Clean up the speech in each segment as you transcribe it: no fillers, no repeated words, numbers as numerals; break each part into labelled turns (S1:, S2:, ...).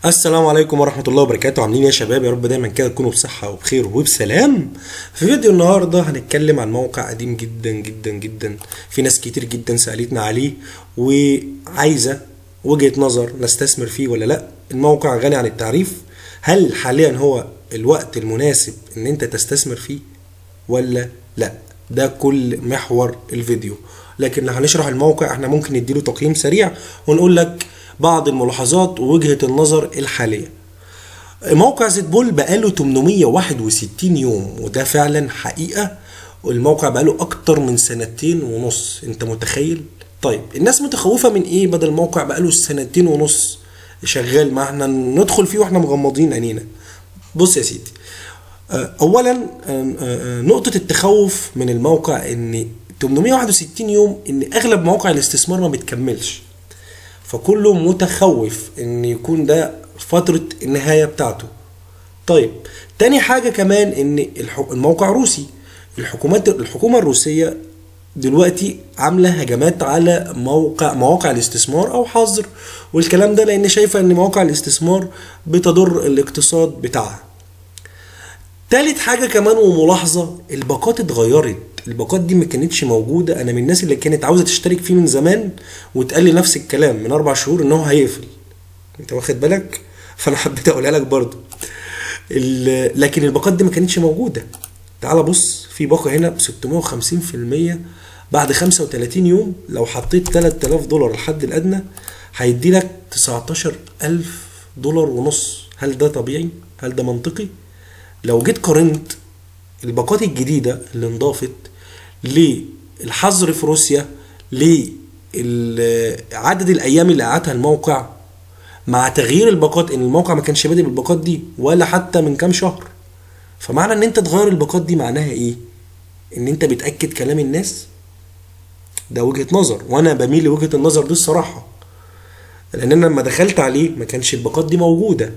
S1: السلام عليكم ورحمة الله وبركاته. عاملين ايه يا شباب؟ يا رب دايما كده تكونوا بصحة وبخير وبسلام. في فيديو النهاردة هنتكلم عن موقع قديم جدا جدا جدا، في ناس كتير جدا سألتنا عليه وعايزة وجهة نظر نستثمر فيه ولا لا. الموقع غني عن التعريف. هل حاليا هو الوقت المناسب ان انت تستثمر فيه ولا لا؟ ده كل محور الفيديو. لكن لو هنشرح الموقع احنا ممكن نديله تقييم سريع ونقول لك بعض الملاحظات ووجهة النظر الحالية. موقع زيتبول بقاله 861 يوم، وده فعلا حقيقة. الموقع بقاله اكتر من 2.5 سنين. انت متخيل؟ طيب الناس متخوفة من ايه بدل الموقع بقاله 2.5 سنين شغال؟ ما احنا ندخل فيه واحنا مغمضين عينينا. بص يا سيدي، اولا نقطة التخوف من الموقع ان 861 يوم، ان اغلب مواقع الاستثمار ما بتكملش، فكله متخوف ان يكون ده فترة النهاية بتاعته. طيب تاني حاجة كمان ان الموقع روسي. الحكومة الروسية دلوقتي عاملة هجمات على مواقع الاستثمار او حظر والكلام ده، لان شايفة ان مواقع الاستثمار بتضر الاقتصاد بتاعها. تالت حاجة كمان وملاحظة، الباقات اتغيرت. الباقات دي ما كانتش موجودة. انا من الناس اللي كانت عاوزة تشترك فيه من زمان واتقال لي نفس الكلام من 4 شهور ان هو هيقفل. انت واخد بالك؟ فانا حبيت اقولها لك برضو. لكن الباقات دي ما كانتش موجودة. تعال بص، في باقة هنا ب 650% بعد 35 يوم. لو حطيت 3000 دولار الحد الادنى هيدي لك 19,000 دولار ونص. هل ده طبيعي؟ هل ده منطقي؟ لو جيت قارنت الباقات الجديدة اللي انضافت للحظر في روسيا لعدد الايام اللي قعدتها الموقع مع تغيير الباقات، ان الموقع ما كانش بادئ بالباقات دي ولا حتى من كام شهر، فمعنى ان انت تغير الباقات دي معناها ايه؟ ان انت بتأكد كلام الناس. ده وجهة نظر، وانا بميل لوجهة النظر دي الصراحة، لان انا لما دخلت عليه ما كانش الباقات دي موجودة.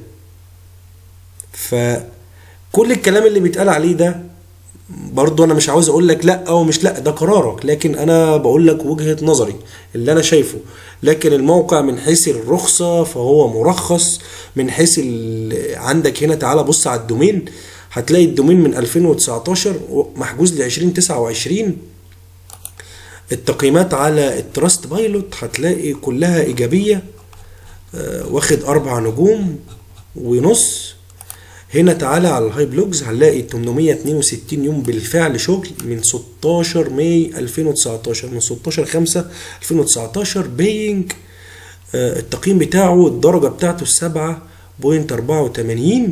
S1: فكل الكلام اللي بيتقال عليه ده برضو انا مش عاوز اقول لك لا او مش لا، ده قرارك، لكن انا بقول لك وجهة نظري اللي انا شايفه. لكن الموقع من حيث الرخصة فهو مرخص. من حيث عندك هنا، تعالى بص على الدومين، هتلاقي الدومين من 2019 محجوز ل 2029. التقييمات على التراست بايلوت هتلاقي كلها ايجابية، واخد 4 نجوم ونص. هنا تعالى على الهاي بلوجز هنلاقي 862 يوم بالفعل شغل من 16 ماي 2019، من 16/5/2019 بينج. التقييم بتاعه الدرجة بتاعته 7.84.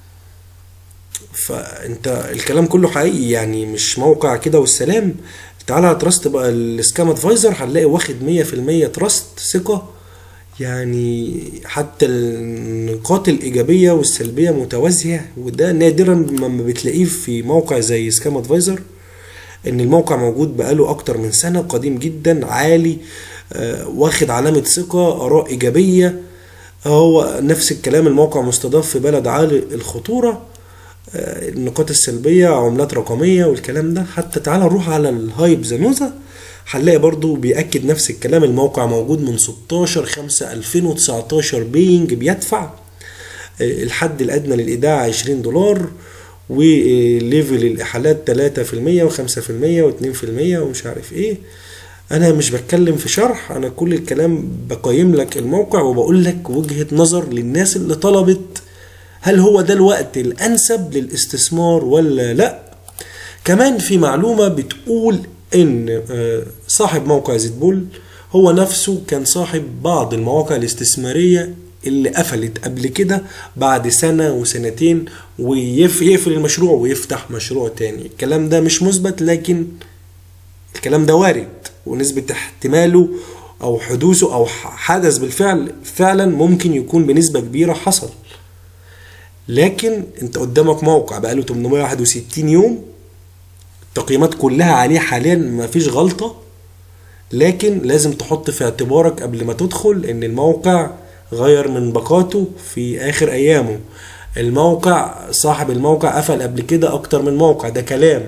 S1: فانت الكلام كله حقيقي، يعني مش موقع كده والسلام. تعالى على تراست بقى السكام ادفايزر هنلاقي واخد 100% تراست ثقة. يعني حتى النقاط الإيجابية والسلبية متوازية، وده نادرا ما بتلاقيه في موقع زي سكام ادفايزر. ان الموقع موجود بقاله اكتر من سنة، قديم جدا، عالي، واخد علامة ثقة، آراء إيجابية. هو نفس الكلام، الموقع مستضاف في بلد عالي الخطورة. النقاط السلبية عملات رقمية والكلام ده. حتى تعالى نروح على الهايب زانوزا هنلاقي برضو بيأكد نفس الكلام. الموقع موجود من 16/5/2019 بينج، بيدفع الحد الأدنى للإيداع 20 دولار، وليفل الإحالات 3% و5% و2% ومش عارف ايه. انا مش بتكلم في شرح، انا كل الكلام بقيم لك الموقع وبقول لك وجهة نظر للناس اللي طلبت هل هو ده الوقت الأنسب للاستثمار ولا لا. كمان في معلومة بتقول ان صاحب موقع زيتبول هو نفسه كان صاحب بعض المواقع الاستثمارية اللي قفلت قبل كده بعد 1 و2 سنين، ويقفل المشروع ويفتح مشروع تاني. الكلام ده مش مثبت، لكن الكلام ده وارد، ونسبة احتماله او حدوثه او حدث بالفعل فعلا ممكن يكون بنسبة كبيرة حصل. لكن انت قدامك موقع بقاله 861 يوم، التقييمات كلها عليه حاليا ما فيش غلطة، لكن لازم تحط في اعتبارك قبل ما تدخل ان الموقع غير من باقاته في اخر ايامه. الموقع صاحب الموقع قفل قبل كده اكتر من موقع، ده كلام.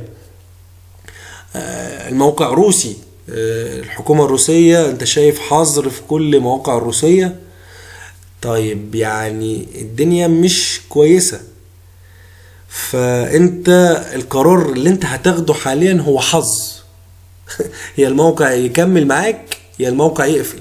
S1: الموقع روسي، الحكومة الروسية انت شايف حظر في كل مواقع الروسية. طيب يعني الدنيا مش كويسة، فانت القرار اللي انت هتاخده حاليا هو حظ. يا الموقع يكمل معاك يا الموقع يقفل.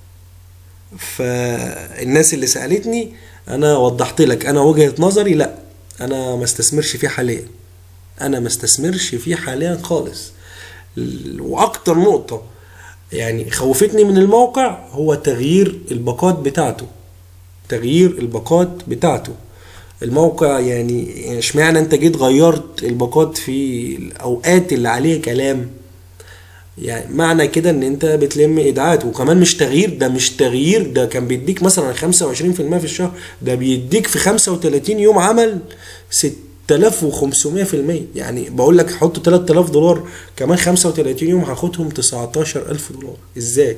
S1: فالناس اللي سألتني انا وضحت لك انا وجهة نظري، لا انا ما استثمرش فيه حاليا، انا ما استثمرش فيه حاليا خالص. واكتر نقطة يعني خوفتني من الموقع هو تغيير الباقات بتاعته، تغيير الباقات بتاعته. الموقع يعني اشمعنى انت جيت غيرت الباقات في الاوقات اللي عليه كلام؟ يعني معنى كده ان انت بتلم ايداعات. وكمان مش تغيير، ده مش تغيير، ده كان بيديك مثلا 25% في الشهر، ده بيديك في 35 يوم عمل 6500%. يعني بقول لك حط $3000 كمان 35 يوم هاخدهم $19000. ازاي؟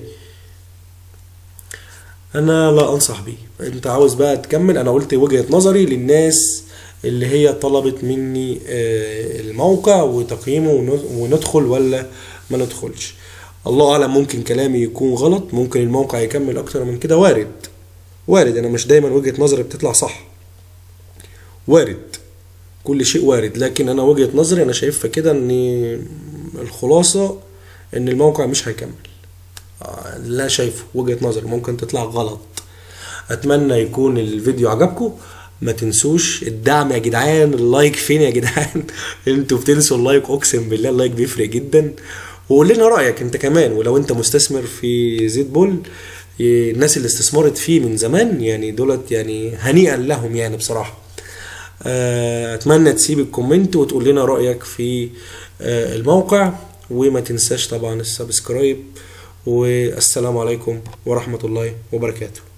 S1: انا لا انصح بيه. انت عاوز بقى تكمل، انا قلت وجهة نظري للناس اللي هي طلبت مني الموقع وتقييمه وندخل ولا ما ندخلش. الله اعلم، ممكن كلامي يكون غلط، ممكن الموقع يكمل اكتر من كده، وارد. وارد، انا مش دايما وجهة نظري بتطلع صح، وارد، كل شيء وارد. لكن انا وجهة نظري انا شايفها كده ان الخلاصة ان الموقع مش هيكمل. لا، شايفه وجهة نظري ممكن تطلع غلط. اتمنى يكون الفيديو عجبكم. ما تنسوش الدعم يا جدعان. اللايك فين يا جدعان؟ انتوا بتنسوا اللايك، اقسم بالله اللايك بيفرق جدا. وقول لنا رايك انت كمان، ولو انت مستثمر في زيت بول، الناس اللي استثمرت فيه من زمان يعني دولت يعني هنيئا لهم يعني بصراحه. اتمنى تسيب الكومنت وتقول لنا رايك في الموقع، وما تنساش طبعا السبسكرايب. والسلام عليكم ورحمه الله وبركاته.